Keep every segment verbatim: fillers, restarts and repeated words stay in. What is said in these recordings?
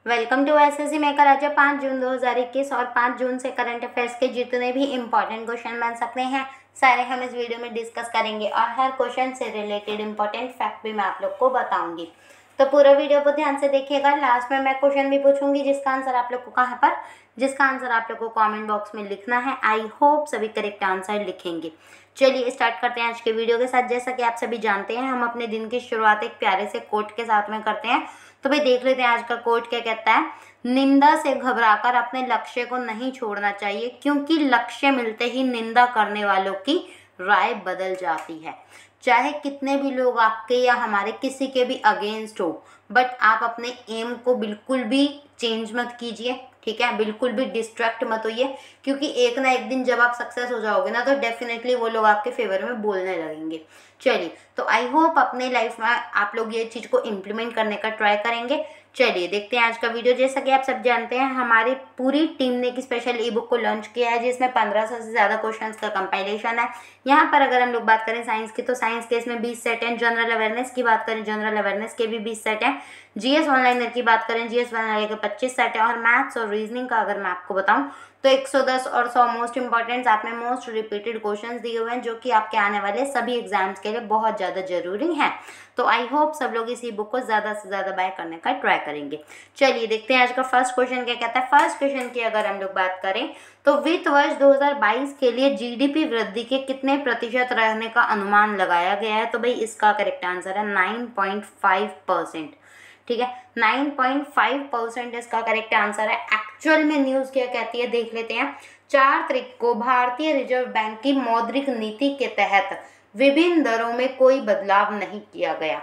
Welcome to SSC maker. आज पाँच जून दो हज़ार इक्कीस और पाँच जून से करंट अफेयर्स के जितने भी इम्पोर्टेंट क्वेश्चन बन सकते हैं सारे हम इस वीडियो में डिस्कस करेंगे और हर क्वेश्चन से रिलेटेड इम्पोर्टेंट फैक्ट भी मैं आप लोग को बताऊंगी। तो पूरा वीडियो को ध्यान से देखिएगा। लास्ट में मैं क्वेश्चन भी पूछूंगी जिसका आंसर आप लोग को कहाँ पर जिसका आंसर आप लोग को कमेंट बॉक्स में लिखना है। आई होप सभी करेक्ट आंसर लिखेंगे। चलिए स्टार्ट करते हैं आज के वीडियो के साथ। जैसा कि आप सभी जानते हैं हम अपने दिन की शुरुआत एक प्यारे से कोट के साथ में करते हैं। तो भाई देख लेते हैं आज का कोट क्या कहता है। निंदा से घबराकर अपने लक्ष्य को नहीं छोड़ना चाहिए, क्योंकि लक्ष्य मिलते ही निंदा करने वालों की राय बदल जाती है। चाहे कितने भी लोग आपके या हमारे किसी के भी अगेंस्ट हो, बट आप अपने एम को बिल्कुल भी चेंज मत कीजिए, ठीक है। बिल्कुल भी डिस्ट्रैक्ट मत होइए, क्योंकि एक ना एक दिन जब आप सक्सेस हो जाओगे ना तो डेफिनेटली वो लोग आपके फेवर में बोलने लगेंगे। चलिए, तो आई होप अपने लाइफ में आप लोग ये चीज़ को इम्प्लीमेंट करने का ट्राई करेंगे। चलिए देखते हैं आज का वीडियो। जैसा कि आप सब जानते हैं हमारी पूरी टीम ने एक स्पेशल ई बुक को लॉन्च किया है जिसमें पंद्रह सौ से ज़्यादा क्वेश्चंस का कंपाइलेशन है। यहाँ पर अगर हम लोग बात करें साइंस की तो साइंस के इसमें बीस सेट हैं। जनरल अवेयरनेस की बात करें जनरल अवेयरनेस के भी बीस सेट हैं। जीएस ऑनलाइनर की बात करें जीएस ऑनलाइनर के पच्चीस सेट है। और मैथ्स और रीजनिंग का अगर मैं आपको बताऊँ तो एक सौ दस और सौ मोस्ट इंपॉर्टेंट साथ में मोस्ट रिपीटेड क्वेश्चंस दिए हुए हैं जो कि आपके आने वाले सभी एग्जाम्स के लिए बहुत ज़्यादा जरूरी हैं। तो आई होप सब लोग इसी बुक को ज़्यादा से ज़्यादा बाय करने का ट्राई करेंगे। चलिए देखते हैं आज का फर्स्ट क्वेश्चन क्या कहता है। फर्स्ट क्वेश्चन की अगर हम लोग बात करें तो वित्त वर्ष दो हज़ार बाईस के लिए जीडीपी वृद्धि के कितने प्रतिशत रहने का अनुमान लगाया गया है। तो भाई इसका करेक्ट आंसर है नाइन पॉइंट फाइव परसेंट, ठीक है। नाइन पॉइंट फाइव परसेंट इसका करेक्ट आंसर है। एक्चुअल में न्यूज़ क्या कहती है देख लेते हैं। चार तारीख को भारतीय रिजर्व बैंक की मौद्रिक नीति के तहत विभिन्न दरों में कोई बदलाव नहीं किया गया,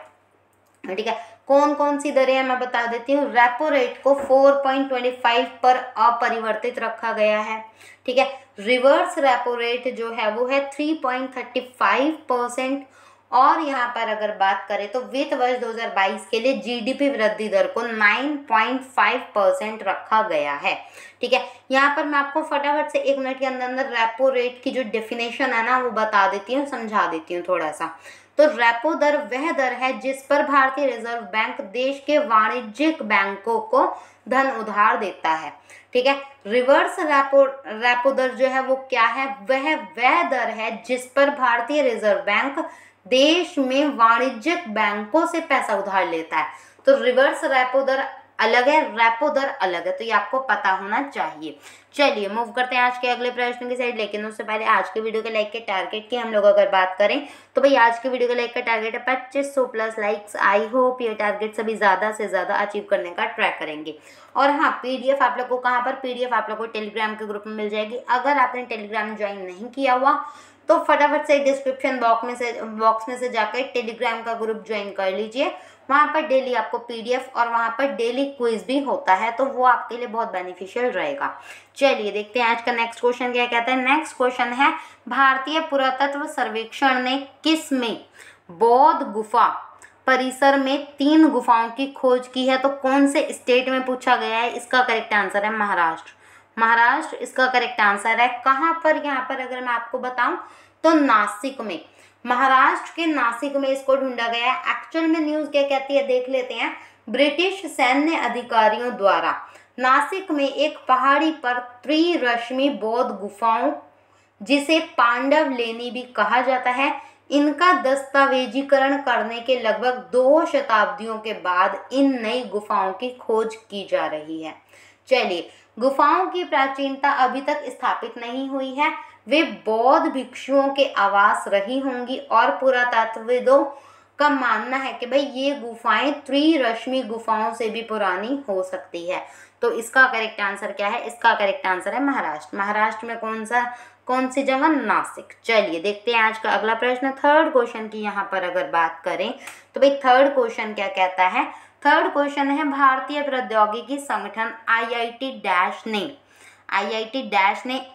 ठीक है। कौन कौन सी दरें हैं मैं बता देती हूँ। रेपो रेट को चार पॉइंट दो पाँच पर अपरिवर्तित रखा गया है, ठीक है। रिवर्स रेपो रेट जो है वो है तीन पॉइंट तीन पाँच परसेंट। और यहाँ पर अगर बात करें तो वित्त वर्ष दो हज़ार बाईस के लिए जीडीपी वृद्धि दर को नौ पॉइंट पाँच परसेंट रखा गया है, ठीक है। यहाँ पर मैं आपको फटाफट से एक मिनट के अंदर अंदर रेपो रेट की जो डेफिनेशन है ना वो बता देती हूँ, समझा देती हूँ थोड़ा सा। तो रेपो दर वह दर है जिस पर भारतीय रिजर्व बैंक देश के वाणिज्यिक बैंकों को धन उधार देता है, ठीक है। रिवर्स रेपो रेपो दर जो है वो क्या है, वह वह दर है जिस पर भारतीय रिजर्व बैंक देश में वाणिज्यिक बैंकों से पैसा उधार लेता है। तो रिवर्स रेपो दर अलग है, रेपो दर अलग है, तो ये आपको पता होना चाहिए। चलिए मूव करते हैं आज के अगले प्रश्न की साइड। लेकिन उससे पहले आज के वीडियो के लाइक के टारगेट की हम लोग अगर बात करें तो भाई आज के वीडियो के लाइक का टारगेट है पच्चीस सौ प्लस लाइक्स। आई होप ये टारगेट सभी ज़्यादा से ज़्यादा अचीव करने का ट्राई करेंगे। और हाँ, पीडीएफ आप लोग को कहाँ पर, पीडीएफ आप लोग को टेलीग्राम के ग्रुप में मिल जाएगी। अगर आपने टेलीग्राम ज्वाइन नहीं किया हुआ तो फटाफट से डिस्क्रिप्शन बॉक्स में से बॉक्स में से जाकर टेलीग्राम का ग्रुप ज्वाइन कर लीजिए। वहाँ पर डेली आपको पीडीएफ और वहाँ पर डेली क्विज भी होता है, तो वो आपके लिए बहुत बेनिफिशियल रहेगा। चलिए देखते हैं आज का नेक्स्ट क्वेश्चन क्या कहता है। नेक्स्ट क्वेश्चन है भारतीय पुरातत्व सर्वेक्षण ने किस में बौद्ध गुफा परिसर में तीन गुफाओं की खोज की है। तो कौन से स्टेट में पूछा गया है। इसका करेक्ट आंसर है महाराष्ट्र। महाराष्ट्र इसका करेक्ट आंसर है। कहाँ पर, यहाँ पर अगर मैं आपको बताऊं तो नासिक में, महाराष्ट्र के नासिक में इसको ढूंढा गया है। एक्चुअल में न्यूज़ क्या कहती है देख लेते हैं। ब्रिटिश सैन्य अधिकारियों द्वारा नासिक में एक पहाड़ी पर त्रिरश्मि बौद्ध गुफाओं जिसे पांडव लेनी भी कहा जाता है, इनका दस्तावेजीकरण करने के लगभग दो शताब्दियों के बाद इन नई गुफाओं की खोज की जा रही है। चलिए, गुफाओं की प्राचीनता अभी तक स्थापित नहीं हुई है। वे बौद्ध भिक्षुओं के आवास रही होंगी और पुरातत्वविदों का मानना है कि भाई ये गुफाएं त्रिरश्मि गुफाओं से भी पुरानी हो सकती है। तो इसका करेक्ट आंसर क्या है। इसका करेक्ट आंसर है महाराष्ट्र। महाराष्ट्र में कौन सा कौन सी जगह, नासिक। चलिए देखते हैं आज का अगला प्रश्न। थर्ड क्वेश्चन की यहाँ पर अगर बात करें तो भाई थर्ड क्वेश्चन क्या कहता है। थर्ड क्वेश्चन है भारतीय प्रौद्योगिकी संगठन आईआईटी डैश ने आईआईटी डैश ने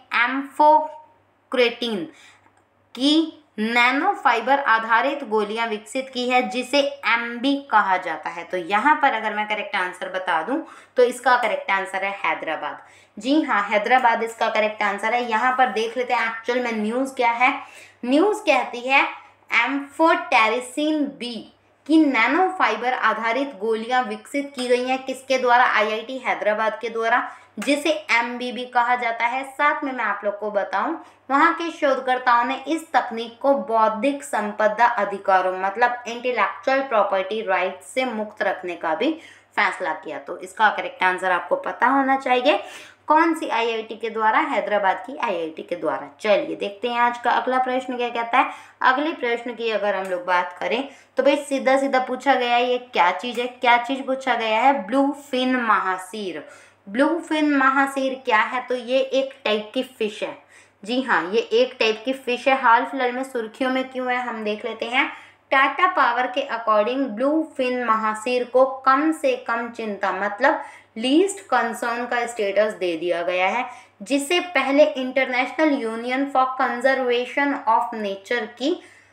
एम्फोक्रेटिन की नैनो फाइबर आधारित गोलियां विकसित की है जिसे एमबी कहा जाता है। तो यहाँ पर अगर मैं करेक्ट आंसर बता दूं तो इसका करेक्ट आंसर है हैदराबाद। जी हाँ, हैदराबाद इसका करेक्ट आंसर है। यहाँ पर देख लेते हैं एक्चुअल में न्यूज़ क्या है। न्यूज़ कहती है एम्फोटेरिसिन बी कि नैनो फाइबर आधारित गोलियां विकसित की गई हैं किसके द्वारा? आईआईटी हैदराबाद के द्वारा, जिसे एमबीबी कहा जाता है। साथ में मैं आप लोग को बताऊं, वहां के शोधकर्ताओं ने इस तकनीक को बौद्धिक संपदा अधिकारों मतलब इंटेलेक्चुअल प्रॉपर्टी राइट्स से मुक्त रखने का भी फैसला किया। तो इसका करेक्ट आंसर आपको पता होना चाहिए, कौन सी आईआईटी के द्वारा? हैदराबाद की आईआईटी के द्वारा। चलिए देखते हैं आज का अगला प्रश्न क्या कहता है। अगले प्रश्न की अगर हम लोग बात करें तो भाई सीधा सीधा पूछा गया है, ये क्या चीज है? क्या चीज पूछा गया है? Blue fin mahseer. Blue fin mahseer क्या है? तो ये एक टाइप की फिश है। जी हाँ, ये एक टाइप की फिश है। हाल फिलहाल में सुर्खियों में क्यों है, हम देख लेते हैं। टाटा पावर के अकॉर्डिंग ब्लू फिन महासीर को कम से कम चिंता मतलब लीस्ट कंसर्न का स्टेटस दे दिया गया है, जिसे पहले international union for conservation of nature की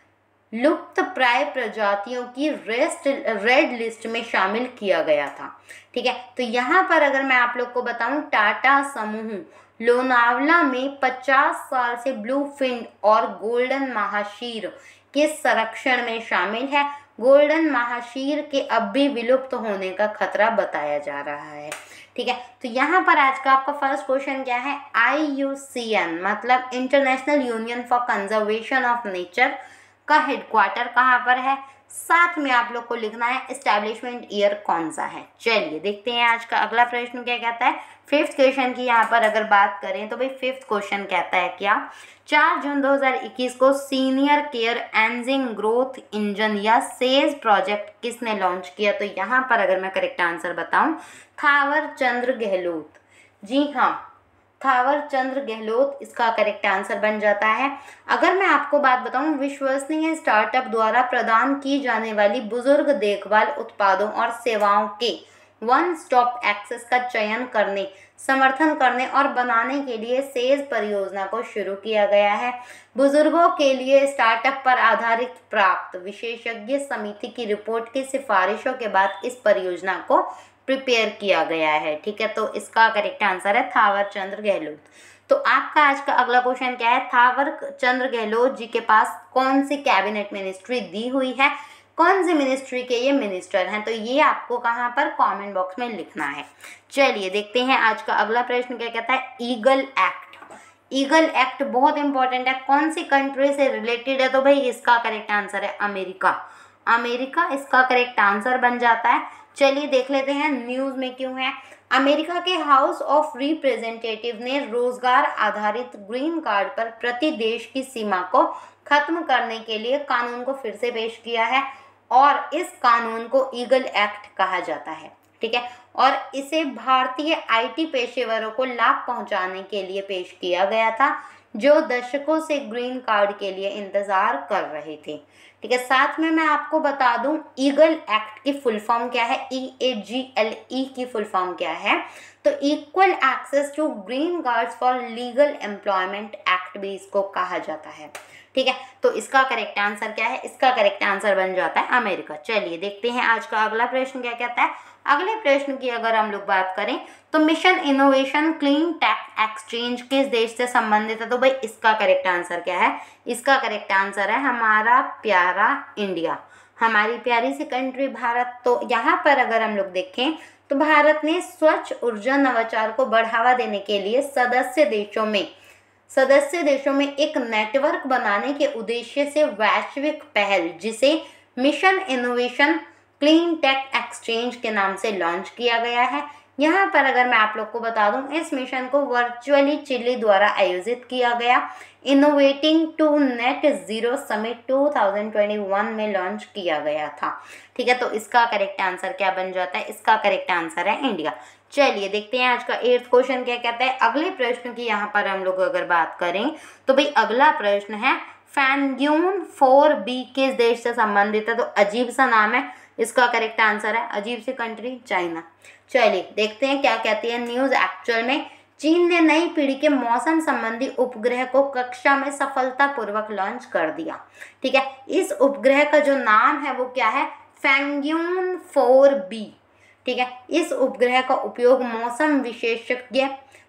लुप्त प्राय प्रजातियों की रेस्ट रेड लिस्ट में शामिल किया गया था। ठीक है, तो यहाँ पर अगर मैं आप लोग को बताऊं, टाटा समूह लोनावला में पचास साल से ब्लू फिन और गोल्डन महाशीर के संरक्षण में शामिल है। गोल्डन महाशीर के अब भी विलुप्त होने का खतरा बताया जा रहा है। ठीक है, तो यहाँ पर आज का आपका फर्स्ट क्वेश्चन क्या है? आई यू सी एन मतलब international union for conservation of nature का हेडक्वार्टर कहाँ पर है? साथ में आप लोग को लिखना है एस्टैब्लिशमेंट ईयर कौन सा है। चलिए देखते हैं आज का अगला प्रश्न क्या कहता है। फिफ्थ क्वेश्चन की यहाँ पर अगर बात करें तो भाई फिफ्थ क्वेश्चन कहता है क्या? चार जून दो हज़ार इक्कीस को senior care ageing growth engine या सेज प्रोजेक्ट किसने लॉन्च किया? तो यहाँ पर अगर मैं करेक्ट आंसर बताऊं, थावर चंद्र गहलोत। जी हाँ, थावर चंद्र गहलोत इसका करेक्ट आंसर बन जाता है। अगर मैं आपको बात बताऊं, विश्वसनीय स्टार्टअप द्वारा प्रदान की जाने वाली बुजुर्ग देखभाल उत्पादों और सेवाओं के वन स्टॉप एक्सेस का चयन करने, समर्थन करने और बनाने के लिए सेज परियोजना को शुरू किया गया है। बुजुर्गों के लिए स्टार्टअप पर आधारित प्राप्त विशेषज्ञ समिति की रिपोर्ट की सिफारिशों के बाद इस परियोजना को प्रिपेयर किया गया है। ठीक है, तो इसका करेक्ट आंसर है थावर चंद्र गहलोत। तो आपका आज का अगला क्वेश्चन क्या है? थावर चंद्र गहलोत जी के पास कौन सी कैबिनेट मिनिस्ट्री दी हुई है? कौन सी मिनिस्ट्री के ये मिनिस्टर हैं? तो ये आपको कहाँ पर कमेंट बॉक्स में लिखना है। चलिए देखते हैं आज का अगला प्रश्न क्या कहता है। Eagle act. ईगल एक्ट बहुत इंपॉर्टेंट है, कौन सी कंट्री से रिलेटेड है? तो भाई इसका करेक्ट आंसर है अमेरिका। अमेरिका इसका करेक्ट आंसर बन जाता है। चलिए देख लेते हैं न्यूज़ में क्यों है। अमेरिका के हाउस ऑफ रिप्रेजेंटेटिव ने रोजगार आधारित ग्रीन कार्ड पर प्रति देश की सीमा को खत्म करने के लिए कानून को फिर से पेश किया है और इस कानून को ईगल एक्ट कहा जाता है। ठीक है, और इसे भारतीय आईटी पेशेवरों को लाभ पहुंचाने के लिए पेश किया गया था, जो दशकों से ग्रीन कार्ड के लिए इंतजार कर रहे थे। ठीक है, साथ में मैं आपको बता दूं ईगल एक्ट की फुल फॉर्म क्या है। ई ए जी एल ई की फुल फॉर्म क्या है? तो equal access to green cards for legal employment act भी इसको कहा जाता है। ठीक है, तो इसका करेक्ट आंसर क्या है? इसका करेक्ट आंसर बन जाता है अमेरिका। चलिए देखते हैं आज का अगला प्रश्न क्या कहता है। अगले प्रश्न की अगर हम लोग बात करें तो mission innovation clean tech exchange किस देश से संबंधित है? तो भाई इसका करेक्ट आंसर क्या है? इसका करेक्ट आंसर है हमारा प्यारा इंडिया, हमारी प्यारी सी कंट्री भारत। तो यहाँ पर अगर हम लोग देखें तो भारत ने स्वच्छ ऊर्जा नवाचार को बढ़ावा देने के लिए सदस्य देशों में सदस्य देशों में एक नेटवर्क बनाने के उद्देश्य से वैश्विक पहल जिसे mission innovation clean tech exchange के नाम से लॉन्च किया गया है। यहाँ पर अगर मैं आप लोग को बता दूं, इस मिशन को वर्चुअली चिली द्वारा आयोजित किया गया innovating to net zero summit दो हज़ार इक्कीस में लॉन्च किया गया था। ठीक है, तो इसका करेक्ट आंसर क्या बन जाता है? इसका करेक्ट आंसर है इंडिया। चलिए देखते हैं आज का एट्थ क्वेश्चन क्या कहता है। अगले प्रश्न की यहाँ पर हम लोग अगर बात करें तो भाई अगला प्रश्न है फैंग्यून फोर बी किस देश से संबंधित है? तो अजीब सा नाम है, इसका करेक्ट आंसर है अजीब सी कंट्री चाइना। चलिए देखते हैं क्या कहती है न्यूज़ एक्चुअल में। चीन ने नई पीढ़ी के मौसम संबंधी उपग्रह को कक्षा में सफलतापूर्वक लॉन्च कर दिया। ठीक है, इस उपग्रह का जो नाम है वो क्या है? Fengyun four B. ठीक है, इस उपग्रह का उपयोग मौसम विशेषज्ञ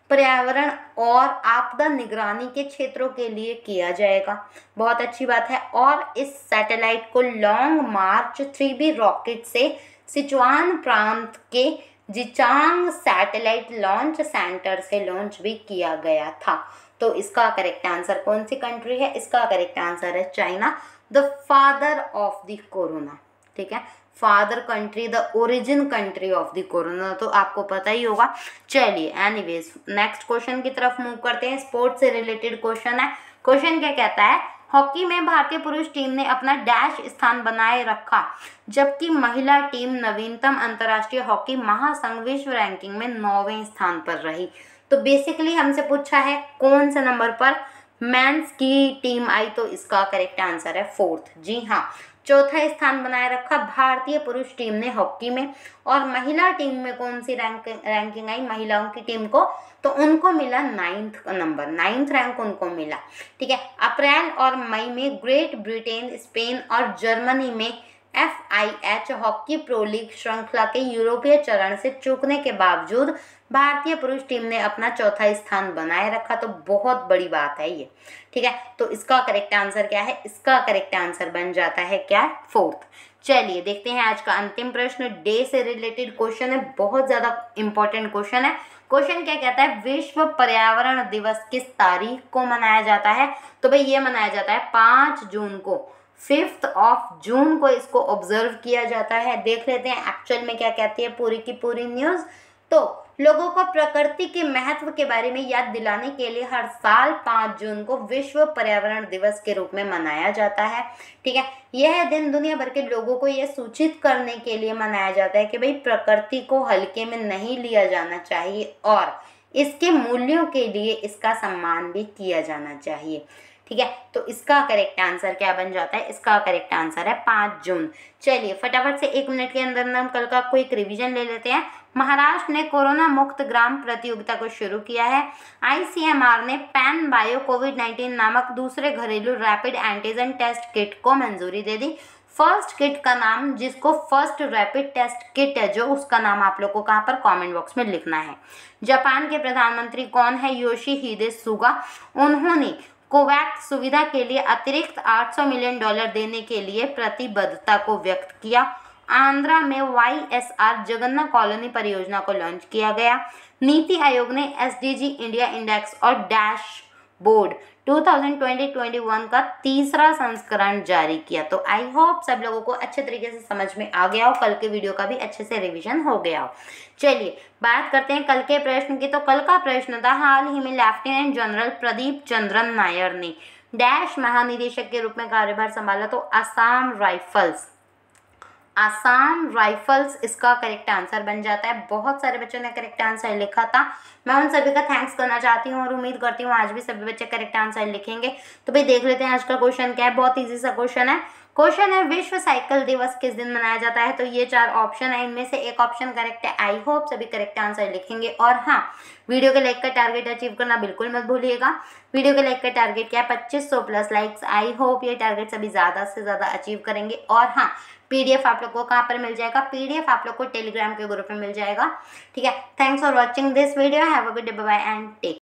पर्यावरण और आपदा निगरानी के क्षेत्रों के लिए किया जाएगा। बहुत अच्छी बात है। और इस सैटेलाइट को long march three B rocket से सिचुआन प्रांत के जिचांग सैटेलाइट लॉन्च सेंटर से लॉन्च भी किया गया था। तो इसका करेक्ट आंसर कौन सी कंट्री है? इसका करेक्ट आंसर है China, the father of the corona. ठीक है, father country, the origin country of the corona, तो आपको पता ही होगा। चलिए एनीवेज नेक्स्ट क्वेश्चन की तरफ मूव करते हैं। स्पोर्ट्स से रिलेटेड क्वेश्चन है। क्वेश्चन क्या कहता है? हॉकी में भारतीय पुरुष टीम ने अपना डैश स्थान बनाए रखा, जबकि महिला टीम नवीनतम अंतर्राष्ट्रीय हॉकी महासंघ विश्व रैंकिंग में नौवें स्थान पर रही। तो बेसिकली हमसे पूछा है कौन से नंबर पर मेंस की टीम आई, तो इसका करेक्ट आंसर है फोर्थ। जी हाँ, चौथा स्थान बनाए रखा भारतीय पुरुष टीम ने हॉकी में। और महिला टीम में कौन सी रैंक रैंकिंग आई महिलाओं की टीम को? तो उनको मिला नाइन्थ नंबर, नाइन्थ रैंक उनको मिला। ठीक है, अप्रैल और मई में ग्रेट ब्रिटेन, स्पेन और जर्मनी में F I H hockey pro league श्रृंखला के यूरोपीय चरण से चूकने के बावजूद भारतीय पुरुष टीम ने अपना चौथा स्थान बनाए रखा। तो बहुत बड़ी बात है ये। ठीक है, तो इसका करेक्ट आंसर क्या है? इसका करेक्ट आंसर बन जाता है क्या? फोर्थ। चलिए देखते हैं आज का अंतिम प्रश्न। डे से रिलेटेड क्वेश्चन है, बहुत ज्यादा इंपॉर्टेंट क्वेश्चन है। क्वेश्चन क्या कहता है? विश्व पर्यावरण दिवस किस तारीख को मनाया जाता है? तो भाई ये मनाया जाता है पाँच जून को, फिफ्थ ऑफ जून को इसको ऑब्जर्व किया जाता है। देख लेते हैं एक्चुअल में क्या कहती है पूरी की पूरी न्यूज। तो लोगों को प्रकृति के महत्व के बारे में याद दिलाने के लिए हर साल पाँच जून को विश्व पर्यावरण दिवस के रूप में मनाया जाता है। ठीक है, यह दिन दुनिया भर के लोगों को यह सूचित करने के लिए मनाया जाता है कि भाई प्रकृति को हल्के में नहीं लिया जाना चाहिए और इसके मूल्यों के लिए इसका सम्मान भी किया जाना चाहिए। ठीक है, तो इसका करेक्ट आंसर क्या बन जाता है? इसका करेक्ट आंसर है पाँच जून। चलिए फटाफट से एक मिनट के अंदर हम कल का क्विक रिवीजन ले लेते हैं। महाराष्ट्र ने कोरोना मुक्त ग्राम प्रतियोगिता को शुरू किया है। आई सी एम आर ने पैन बायो कोविड नाइन्टीन नामक दूसरे घरेलू रैपिड एंटीजन टेस्ट किट को मंजूरी दे दी। फर्स्ट किट का नाम, जिसको फर्स्ट रैपिड टेस्ट किट है जो, उसका नाम आप लोग को कहाँ पर कमेंट बॉक्स में लिखना है। जापान के प्रधानमंत्री कौन है? Yoshihide Suga. उन्होंने कोवैक्स सुविधा के लिए अतिरिक्त आठ सौ मिलियन डॉलर देने के लिए प्रतिबद्धता को व्यक्त किया। आंध्रा में Y S R Jagananna colony परियोजना को लॉन्च किया गया। नीति आयोग ने S D G India index और डैश बोर्ड दो हज़ार बीस इक्कीस का तीसरा संस्करण जारी किया। तो आई होप सब लोगों को अच्छे तरीके से समझ में आ गया हो, कल के वीडियो का भी अच्छे से रिवीजन हो गया हो। चलिए बात करते हैं कल के प्रश्न की। तो कल का प्रश्न था, हाल ही में लेफ्टिनेंट जनरल प्रदीप चंद्रन नायर ने डैश महानिदेशक के रूप में कार्यभार संभाला। तो असम राइफल्स, आसाम राइफल्स इसका करेक्ट आंसर बन जाता है। बहुत सारे बच्चों ने करेक्ट आंसर लिखा था, मैं उन सभी का थैंक्स करना चाहती हूँ और उम्मीद करती हूँ आज भी सभी बच्चे करेक्ट आंसर लिखेंगे। तो भाई देख लेते हैं आज का क्वेश्चन क्या है। बहुत इजी सा क्वेश्चन है। क्वेश्चन है विश्व साइकिल दिवस किस दिन मनाया जाता है? तो ये चार ऑप्शन है, इनमें से एक ऑप्शन करेक्ट है। आई होप सभी करेक्ट आंसर लिखेंगे। और हाँ, वीडियो के लाइक का टारगेट अचीव करना बिल्कुल मत भूलिएगा। वीडियो के लाइक का टारगेट क्या है? पच्चीस सौ प्लस लाइक्स। आई होप ये टारगेट सभी ज़्यादा से ज़्यादा अचीव करेंगे। और हाँ, पीडीएफ आप लोग को कहाँ पर मिल जाएगा? पीडीएफ आप लोग को टेलीग्राम के ग्रुप में मिल जाएगा। ठीक है, thanks for watching this video. Have a good day, bye bye and take